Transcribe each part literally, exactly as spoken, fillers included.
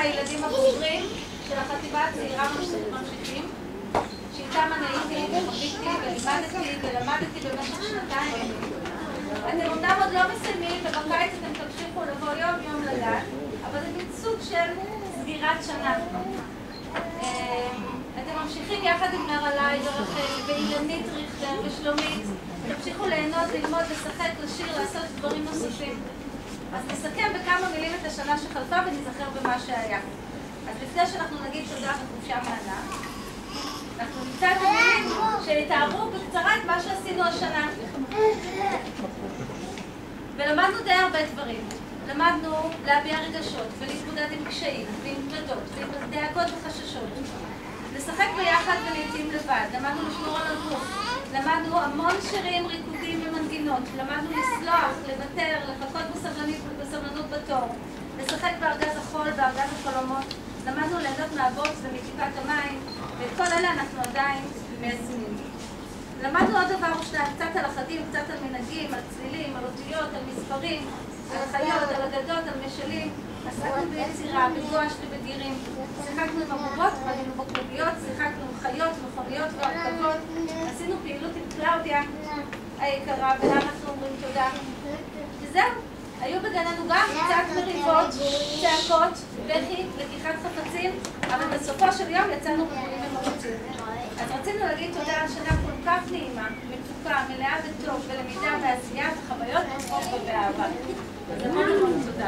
הילדים הבוגרים של החטיבה הצעירה ממשיכים, שאיתם אני הייתי וחוויתי ולימדתי ולמדתי במשך שנתיים. אתם אומנם עוד לא מסיימים, ובקיץ אתם תמשיכו לבוא יום יום לגן, אבל זה מין סוג של סגירת שנה. אתם ממשיכים יחד עם נרלי ורחל ואילנית ריכטר ושלומית, תמשיכו ליהנות, ללמוד, לשחק, לשיר, לעשות דברים נוספים. אז נסכם בכמה מילים את השנה שחלפה ונזכר במה שהיה. אז לפני שאנחנו נגיד תודה בחופשה מהנה, אנחנו נמצא את המילים שיתארו בקצרה את מה שעשינו השנה. ולמדנו די הרבה דברים. למדנו להביע רגשות ולהתמודד עם קשיים ועם תנודות ועם דאגות וחששות. לשחק ביחד ולעיתים לבד. למדנו לשמור על הגוף. למדנו המון שירים, ריקודים ומנגינות. למדנו לסלוח, לוותר, לחכות בסבלנות בתור. לשחק בארגז החול, בארגז החלומות. למדנו ליהנות מהבוץ ומטיפת המים, ואת כל אלה אנחנו עדיין מיישמים. למדנו עוד דבר או שניים, קצת על החגים, קצת על מנהגים, על צלילים, על אותיות, על מספרים, על חיות, על אגדות, על משלים. עסקנו ביצירה, בגואש ובגירים. שיחקנו עם אבובות, בנינו בקלוביות, שיחקנו עם חיות, מכוניות והרכבות. עשינו פעילות עם קלאודיה היקרה, ולה אנחנו אומרים תודה. וזהו. היו בגננו גם קצת מריבות, צעקות, בכי, לקיחת חפצים, אבל בסופו של יום יצאנו רגועים ומרוצים. אז רצינו להגיד תודה על שנה כל כך נעימה, מתוקה, מלאה בטוב, ולמידה ועשייה וחוויות טובות ובאהבה. אז המון המון תודה.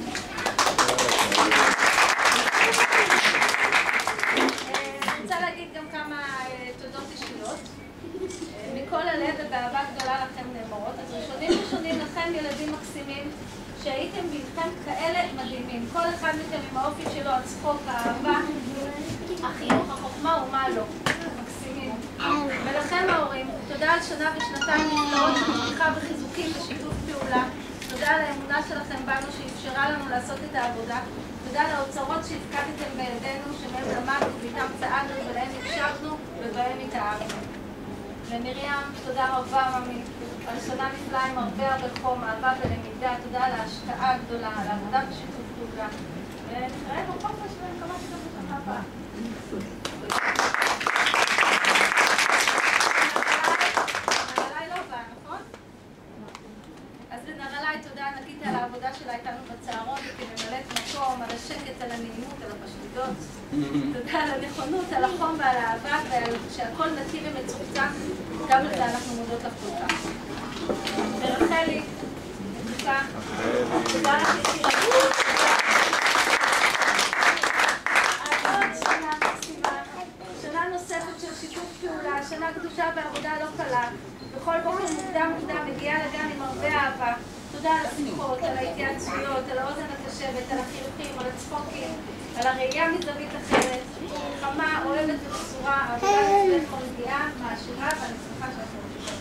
אני רוצה להגיד גם כמה תודות אישיות. מכל הלב ובאהבה גדולה לכם נאמרות. אז ראשונים ראשונים לכם ילדים מקסימים שהייתם ואיתכם כאלה מדהימים. כל אחד מכם עם האופי שלו, הצחוק, האהבה, החינוך, החוכמה ומה לא. מקסימים. ולכם ההורים, תודה על שנה ושנתיים נפלאות של תמיכה וחיזוקים ושיתוף פעולה. תודה על האמונה שלכם בנו שאפשרה לנו לעשות את העבודה. תודה על האוצרות שהפקדתם בידינו, שמהם למדנו ואיתם צעדנו ולהם הקשבנו ובהם התאהבנו. למרים, תודה רבה ממי, על שנה נפלאה עם הרבה הרבה חום, אהבה ולמידה, תודה על ההשקעה הגדולה, על העבודה ושיתוף פעולה. ונתראה בחופש ומקווה שגם בשנה הבאה. נרלי לא באה, נכון? אז לנרלי תודה ענקית על העבודה שלה איתנו בצהרון וכממלאת מקום, על השקט, על הנעימות, על הפשטות. תודה על הנכונות, על החום ועל האהבה ועל שהכל נקי ומצוחצח. גם לזה אנחנו מודות לך כל כך. ורחלי, נתוקה, תודה לך יקירתי. עוד שנה מקסימה, שנה נוספת של שיתוף פעולה, שנה קדושה בעבודה לא קלה. בכל בוקר מוקדם מוקדם מגיעה לגן עם הרבה אהבה. תודה על השיחות, על ההתייעצויות, על האוזן הקשבת, על החיוכים, על הצחוקים, על הראייה מזווית אחרת. חמה, אוהבת ומסורה, העבודה אצלך מגיעה, מעשירה, ואני שמחה שאתם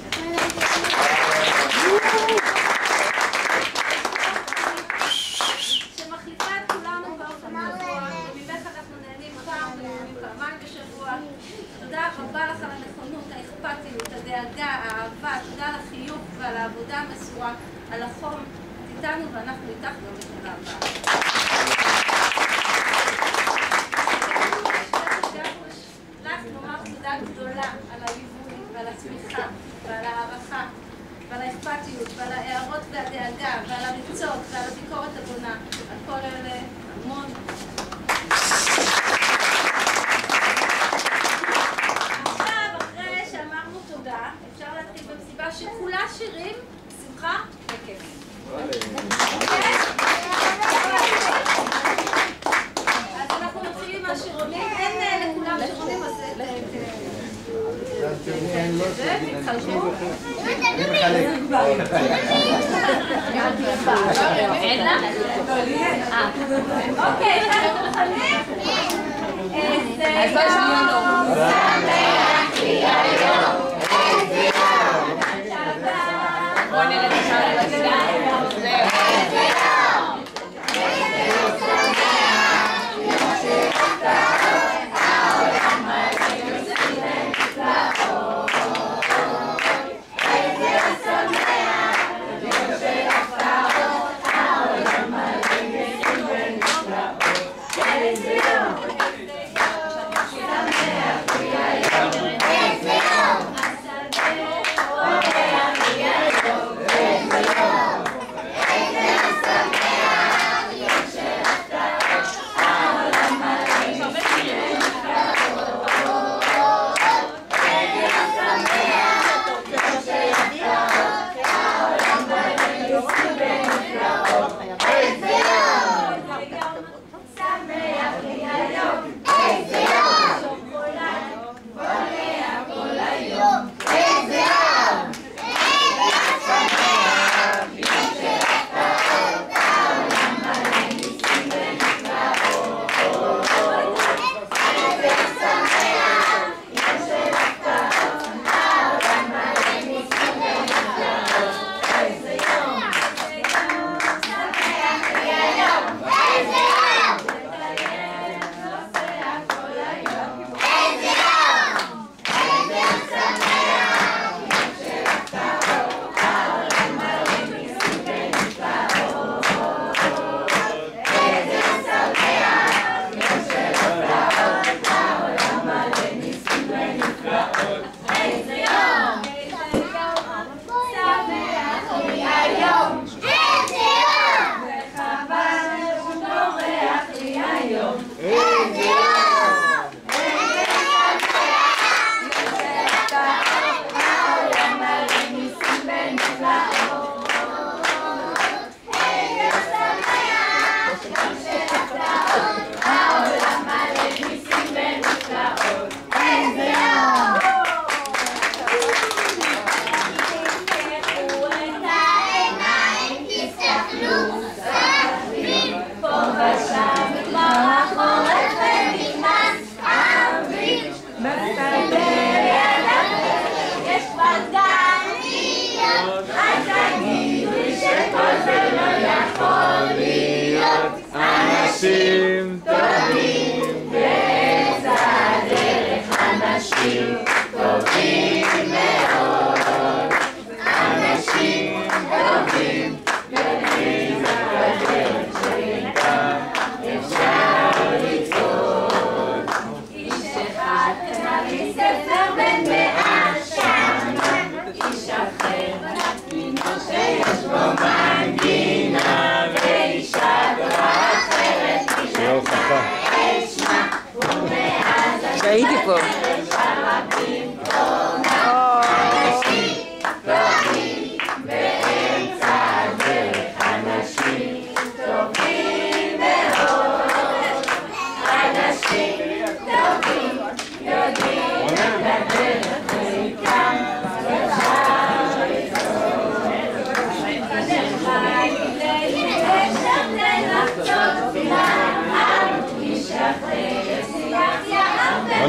שמחליפה את כולנו באופן גבוה, וממך אנחנו נהנים פעם ונהנים פעמיים בשבוע. תודה רבה לך על הנכונות, האכפתיות, הדאגה, האהבה, תודה על החיוך ועל העבודה המסורה, על החום. את איתנו ואנחנו איתך גם בשנה הבאה. תודה גדולה על הליווי ועל התמיכה ועל הערכה ועל האכפתיות ועל ההערות והדאגה ועל הריצות ועל הביקורת הבונה. על כל אלה המון. עכשיו, אחרי שאמרנו תודה, אפשר להתחיל במסיבה שכולה שירים, שמחה וכיף. אז אנחנו מתחילים מהשירונים. אין לכולם שירונים, אז תתחלקו. אין לה? אוקיי, אנחנו מוכנים? אז בואי שנייה לא. שמח לי היום, איזה יום. בואי נראה את השער לבצדיים. איזה יום. איזה שמח. יום שאתה העולם מלא מסתכל נפלאות. איזה שמח. יום שאתה העולם מלא מסתכל נפלאות.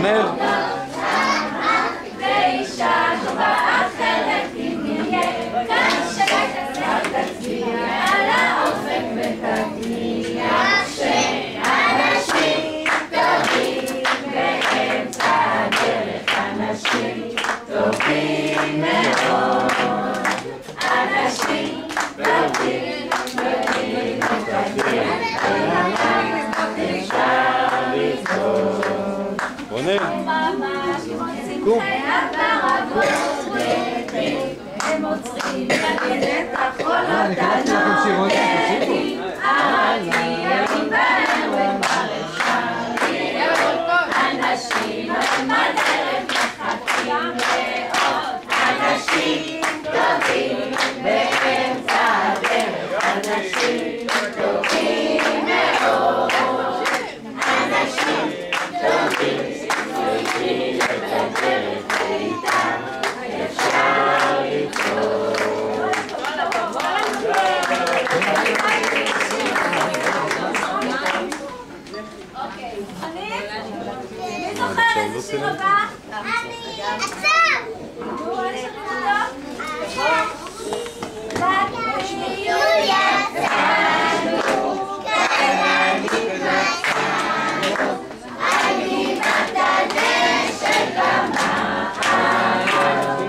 רונר. ואישה טובה אחרת אם נהיה כאן שתצליח תצביע על האופק ותתניע שאנשים טובים באמצע הדרך אנשים טובים מאוד אנשים טובים יודעים את הדרך אפשר לזכות רונן. ממש שמחי הפרות הם עוצרים להגיד את החולות הנורדנים הרגיעים בהם וברשעים אנשים הם הדרך מחכים מאוד אנשים טובים באמצע הדרך אנשים טובים מאוד אנשים טובים יודעים את הדרך איתם אפשר לצעוד. אוקיי, מי זוכר איזה שיר הבא? אני עכשיו! נו, אני שומעת אותו? יצאנו, ככה נכנסנו, אני בתדש של גמרנו,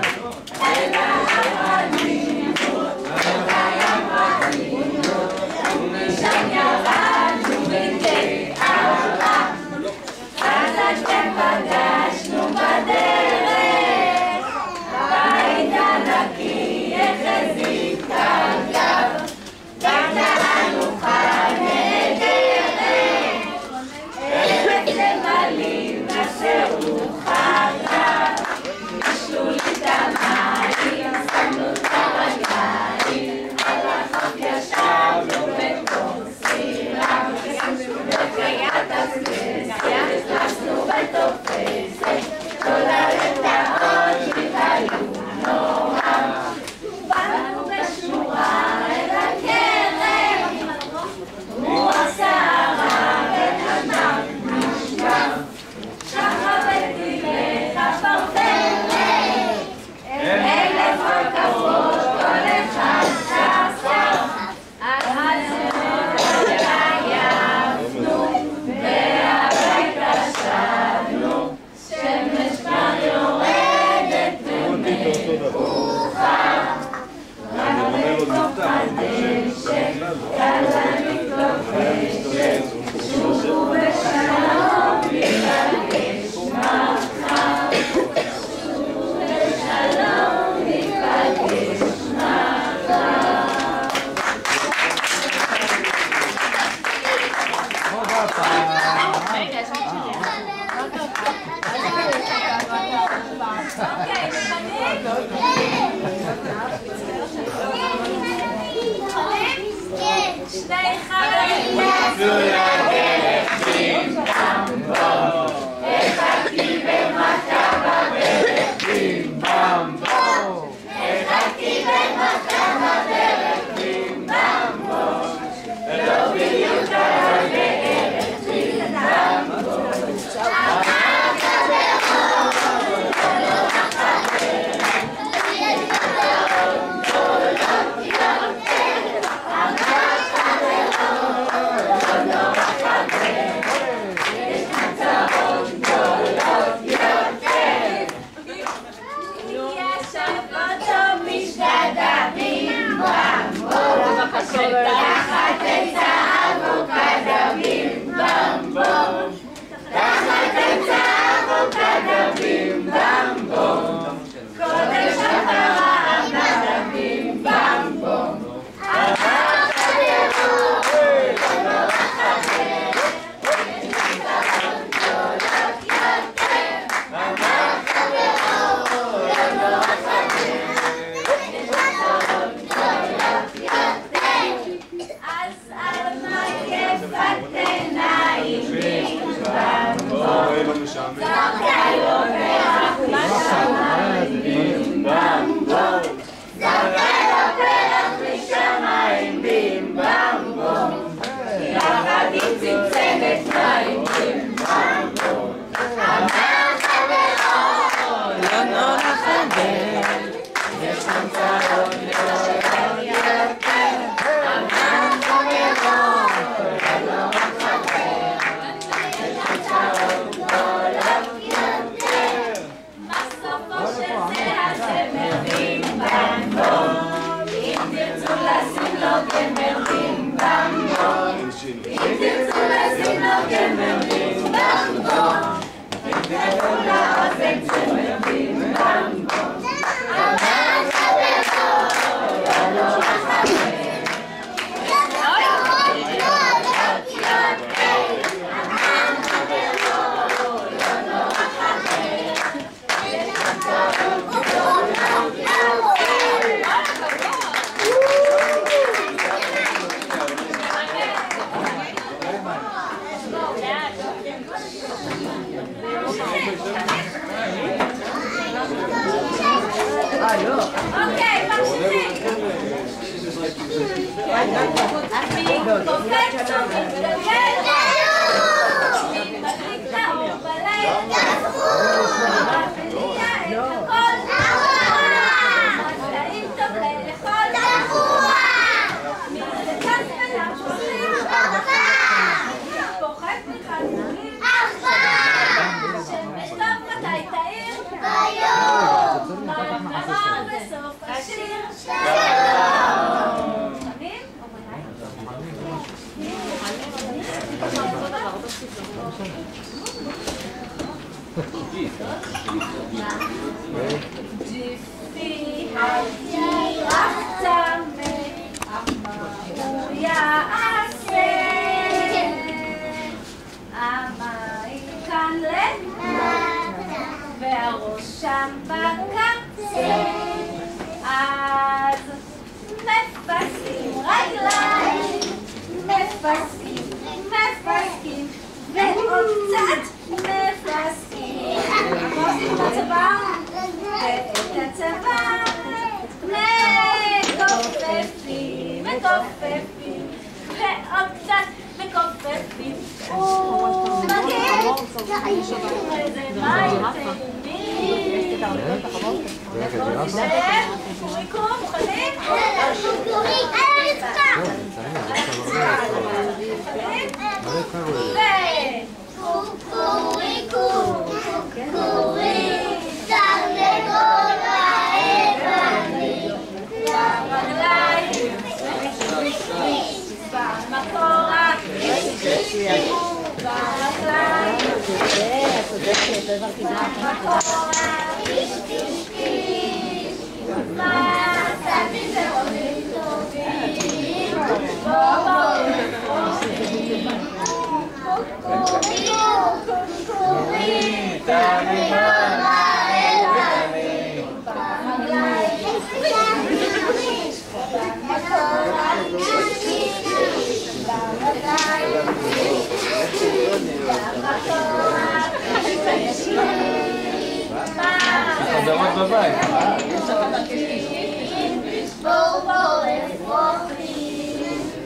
ולהרנינו, ולהרנינו, ומשם ירדנו בתי ארבע, אז פגשנו בדרך, בית ענקי החזיק קלגב, ותעלוכה נהדרת, ארץ למלים נשאו חלב, בישלו לי את המים, שמנו את הרגליים, על החוף ישבנו בתוך סירה, בקריאת הספסיה, נכנסנו בתופסת, כל הרטעות שהיו נורא, באנו בשורה אל הכרם, הוא הסערה ונתן משקף, ככה ותלך הפרפרת, אלף הקפות כל אחד שעשה, אז מאוד התעייפנו, והבית ישבנו, שמש כבר יורדת ומאוחר, בתוך הדשא, קלה מתלובשת, שובו בשלום ניפגש מחר, שובו בשלום ניפגש מחר. אוקיי, מוכנים? שני חברים יצאו לדרך עם במבו, החכי במכה בדרך עם במבו, החכי במכה בדרך עם במבו, לא בדיוק על הדרך עם במבו, no. לא לחבר, יש צרות גדולות יותר, אמן במרום, לא לחבר, יש צרות גדולות יותר. מה סופו של זה הזמר בים במבו, אם תרצו לשים לו גמר בים במבו, אם תרצו לשים לו גמר בים במבו, תתנו לאוזן גמר בים במבו, אמן חברו, לא לחבר, אוקיי, ממשיכים. אני קופץ, מתגלגל, מדליק את האור בלילה, מניע את הכל, מדעים טוב לאכול, מלכת ולמפוחים, פוחד מחלולים, שמש טוב מתי תאיר, ביום, מה נאמר בסוף השיר, שלום. שמים? ג'יפי הג'ירף צמא, אמרו יעשה, המים כאן למטה, והראש שם בקצה, אז מפסקים רגליים, מפסקים, מפסקים, ועוד קצת מפסקים. עושים את הצוואר, ואת הצוואר, מכופפים, מכופפים, ועוד קצת מכופפים. ומגיעים, איזה מים תאומים. בואו נשאר, קוריקו, מוכנים? קוריקו, על הרצפה. וקוריקו, קורי, תרנגול הערני, ברגליים, במקורה, ברגליים, מה עשתי זה עולים טובים, קוריקו, קורי, תרנגול הערני, ברגליים, במקורה, חזרות בבית. בואו בואו אפרוחים,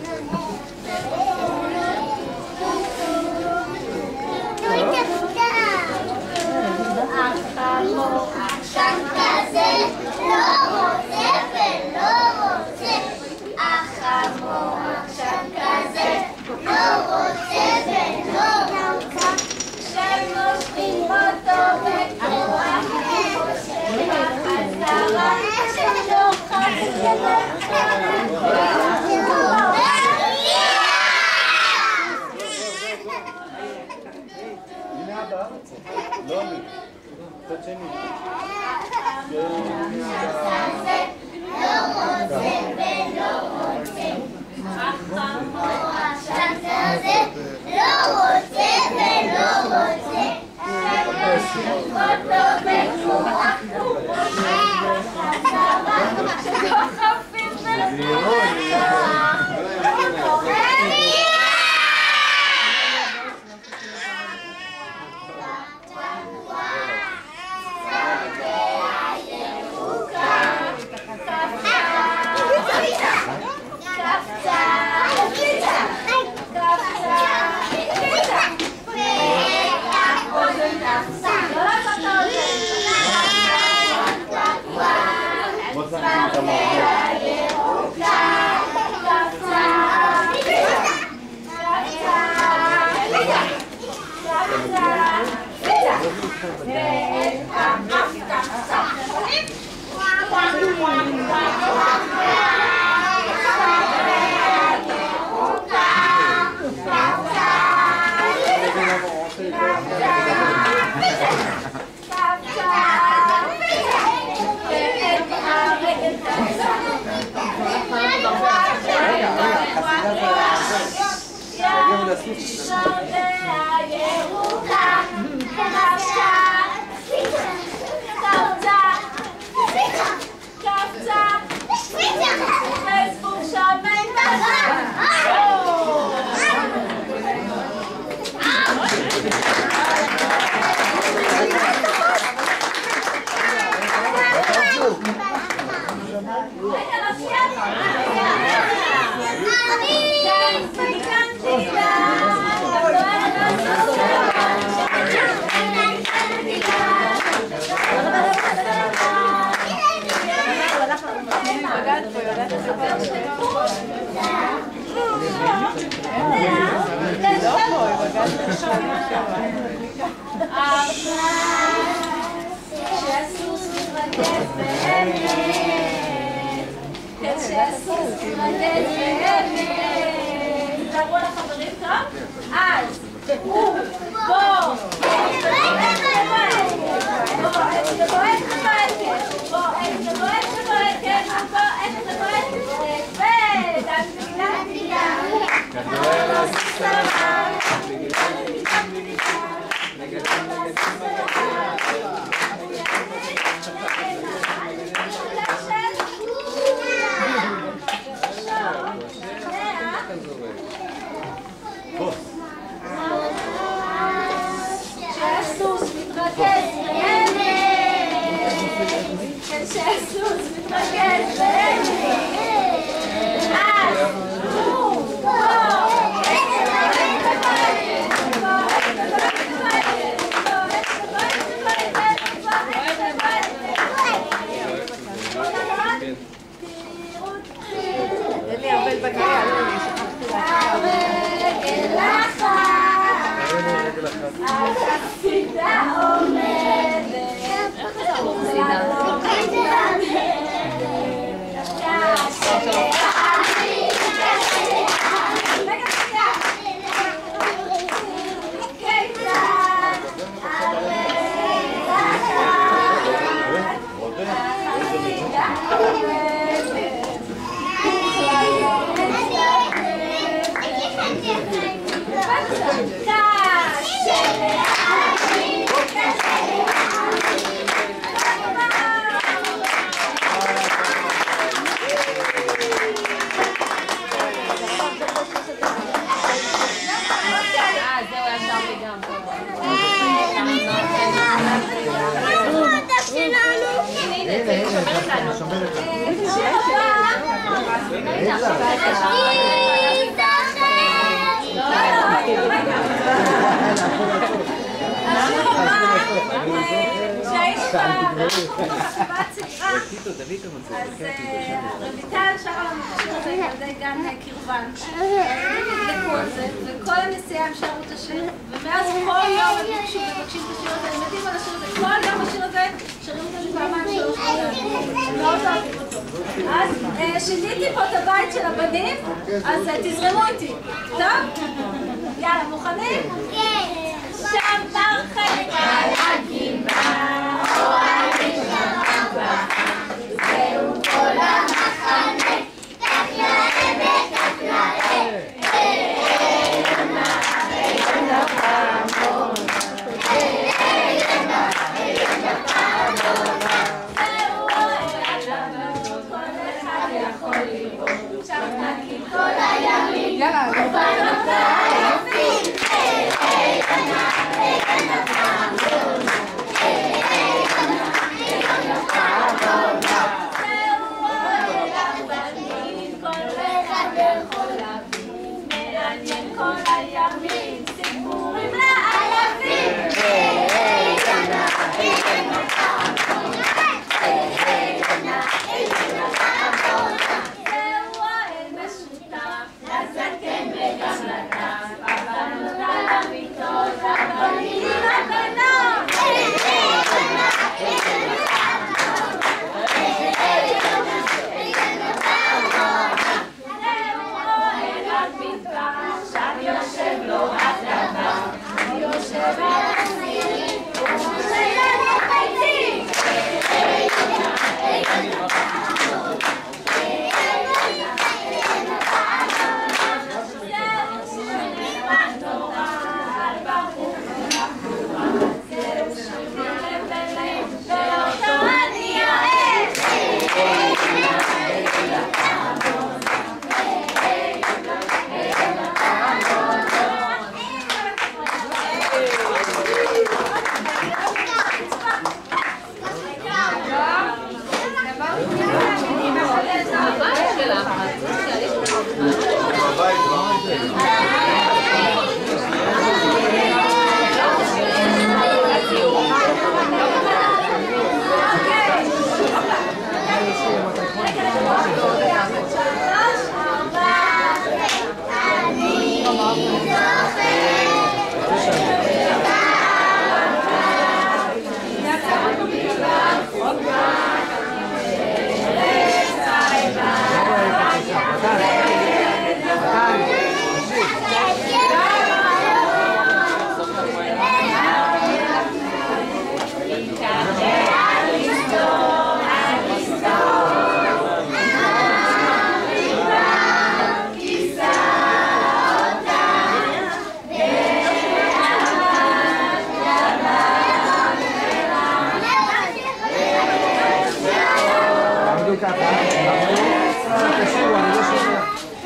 החמור עכשיו כזה לא רוצה ולא רוצה, החמור עכשיו כזה לא רוצה ולא רוצה, כשמושכים אותו בכוח חושב החזרה שלא חזרה. הנה הבא, לא מי, קצת שני. לא רוצה ולא רוצה, החמור עכשיו כזה לא רוצה ולא רוצה, כשמושכים אותו בכוח חזרה שלא חפים וזרוע. Wow. אז רויטל שרה לנו את השיר הזה על ידי גן קרבן. נבדקו על זה, וכל הנסיעה הם שרו את השיר, ומאז כל יום הם מבקשים את השיר הזה, הם מתים על השיר הזה, כל יום השיר הזה שרים את זה פעמיים שלוש פעמים. מאוד אוהבים אותו. אז שיניתי פה את הבית של הבנים, אז תזרמו איתי. טוב? יאללה, מוכנים? כן. שם דרכי על הגימה, אוהבים שבבה, זהו כל המחנה, כך להם וכך להם, אלמה, אלמה פעמון, אלמה, אלמה פעמון, זהו אוהב אדמות, כל אחד יכול לראות, שם נקים כל הימים, ובנות היפים, אלמה, אלמה פעמון, אלמה, אלמה פעמון, זהו אוהב הבנים, כל אחד יכול להבין, מעניין כל הימים, סיפורים לאלפים, אלמה, אלמה פעמון, אלמה, אלמה פעמון, זהו אוהב משותף, לזקן וגם תעשי ככה. תשאירו, אני לא שומע.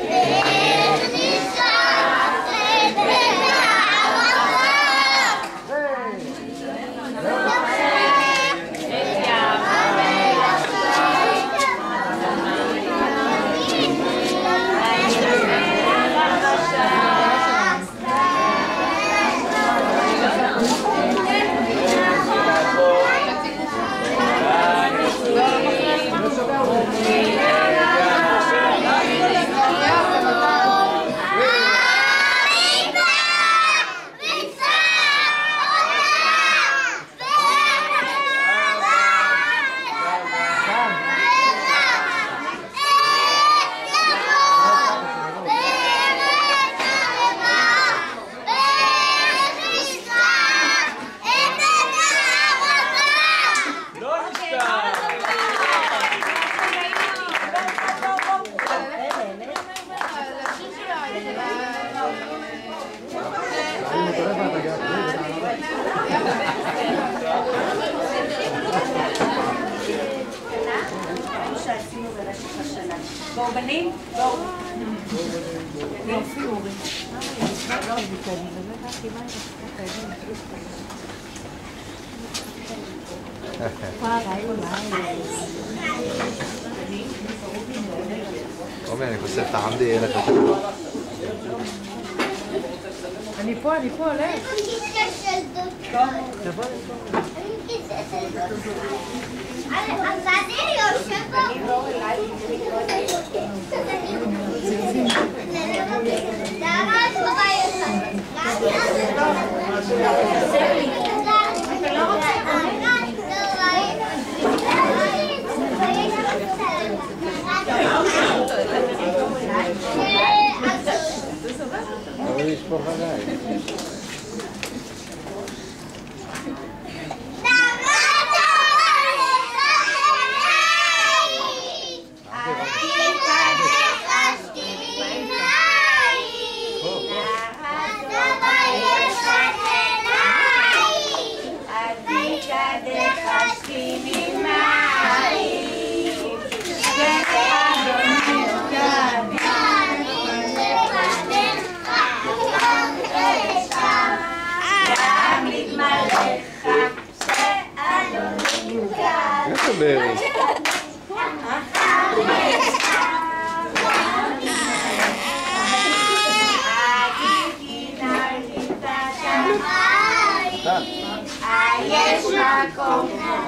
בואו בנים, בואו. עומר, אני חושב תעמדי, יהיה לך יותר. אני פה, אני פה, עולה. תבוא. אבל לשפוך עליי. יש מקום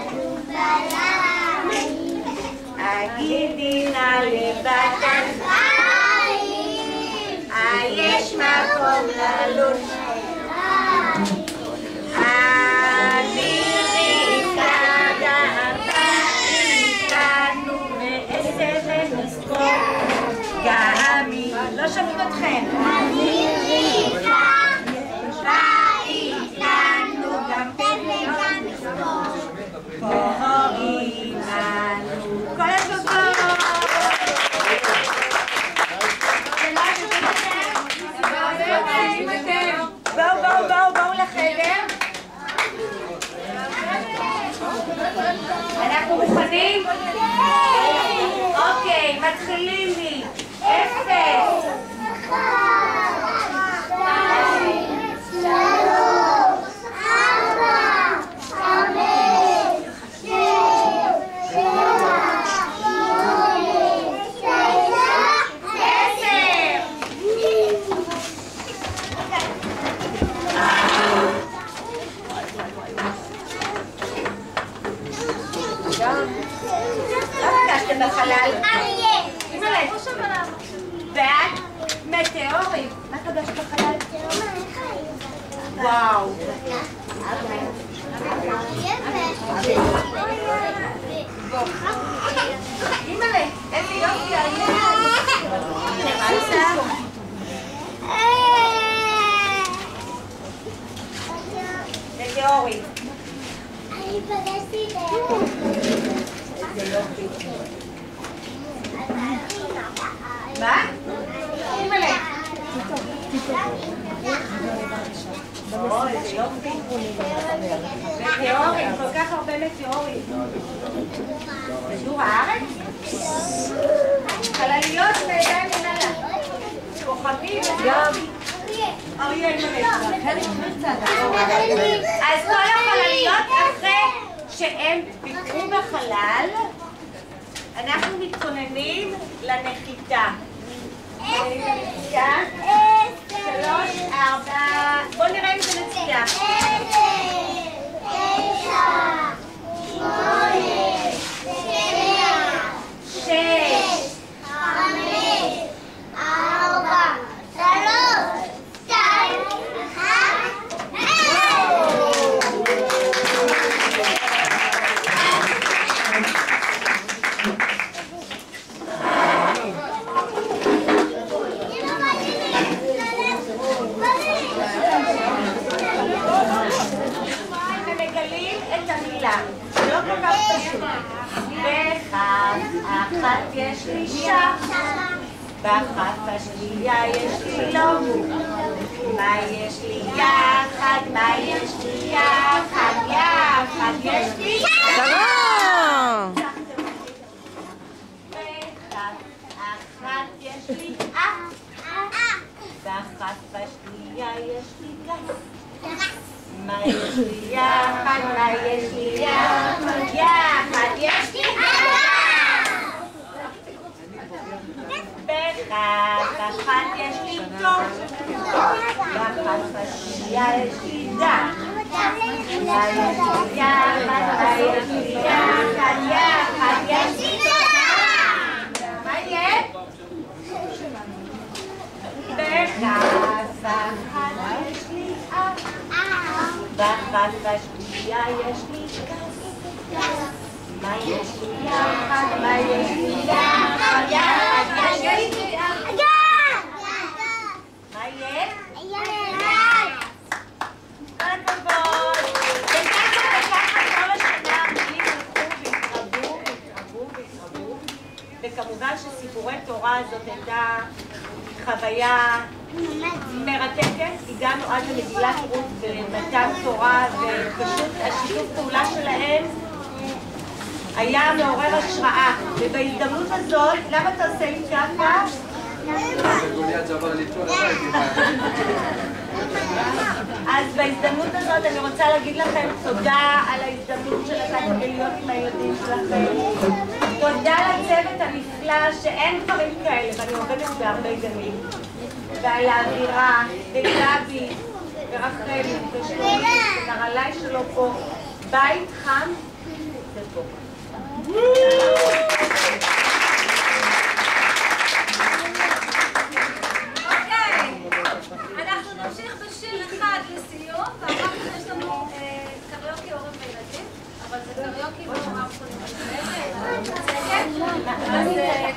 הגידי נא לבטן יש מקום ללון אני ריקדה איתנו מעשר ונסקור גמי לא שומעים אתכם אני ריקדה איתנו גם וגם נסקור בואי לנו כל הכבוד בואו בואו בואו בואו לחדר אנחנו מוכנים? אוקיי, מתחילים לי אפס בחלל. ואת מטאורים. מה חדש בחלל? וואו. אימא'לה, איזה יופי, מה עושה? מטאורים. אני פגשתי זה יופי. מה? אימא'לה. אוי, זה יופי. מטאורים, כל כך הרבה מטאורים. בכדור הארץ? חלליות בידיים למעלה. כוכבים. גם. אריה אז כל החלליות אחרי שהם ביקרו בחלל, אנחנו מתכוננים לנחיתה. נחיתה. שלוש, ארבע, בואו נראה אם זה נצליח. שש, חמש, ארבע, שלוש, שתיים, אחת, ומגלים את המילה. לא כל כך פשוט. באחת, אחת יש לי שח, באחת השנייה יש לי לא. מה יש לי יחד, מה יש לי יחד, יחד יש לי שלום! באחת, אחת יש לי אח, באחת בשנייה יש לי גס. מה יש לי יחד, מה יש לי יחד, יחד יש לי אגב. באחת, אחת יש לי טוב, באחת בשנייה יש לי דק. מה יש לי יחד, מה יש לי יחד, יחד יש לי תודה. מה יהיה? באחת, אחת יש לי אח, באחת בשנייה יש לי גס. מה יש לי יחד, מה יש לי יחד, יחד יש לי אגב. מה יהיה? כל הכבוד. וככה וככה כל השנה המילים הלכו והתרבו והתרבו והתרבו. וכמובן שסיפורי תורה הזאת הייתה חוויה מרתקת. הגענו עד למגילת רות ומתן תורה, ופשוט השיתוף פעולה שלהם היה מעורר השראה. ובהזדמנות הזאת, למה אתה עושה לי ככה? אז בהזדמנות הזאת אני רוצה להגיד לכם תודה על ההזדמנות שנתתם להיות עם הילדים שלכם. תודה לצוות הנפלא שאין דברים כאלה, ואני עובדת בהרבה גנים. ועל האווירה, וגבי, ורחלי, ושלומי, ונרלי שלו פה. בית חם, זה פה. אנחנו נמשיך בשיר אחד לסיום, ואחר כך יש לנו קריוקי הורים וילדים, אבל זה קריוקי לא ממש יכולים לצאת. אז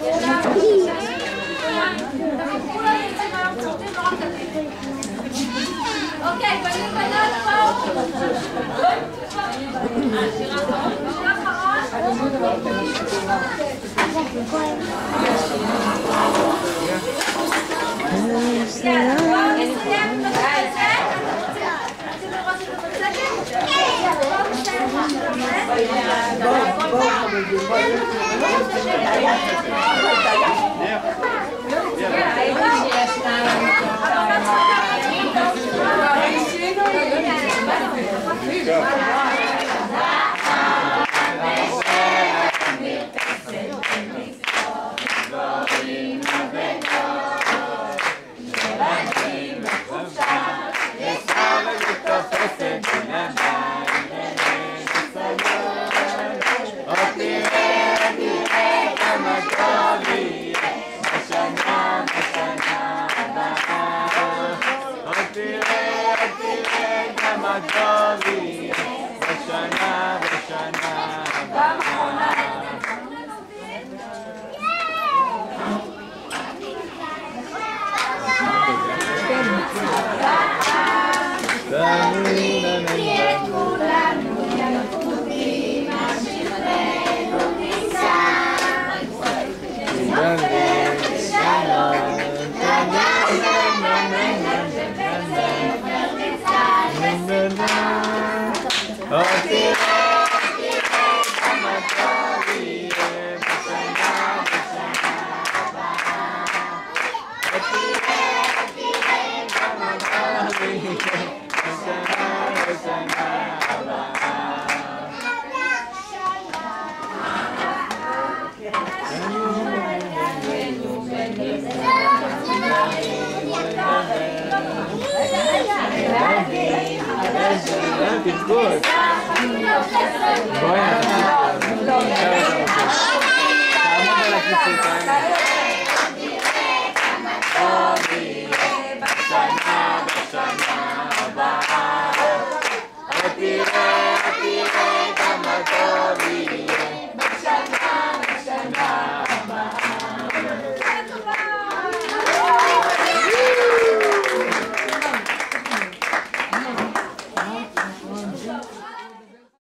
כולם נמצאים היום צורדים, לא רק קטנים. אוקיי, בנים בנות פה. שיר אחרון. שיר אחרון. יאללה, בואו נסיים את זה. רוצים לראות את המצגת? בואו נסיים Oh, תפקוד. בואי נעשה.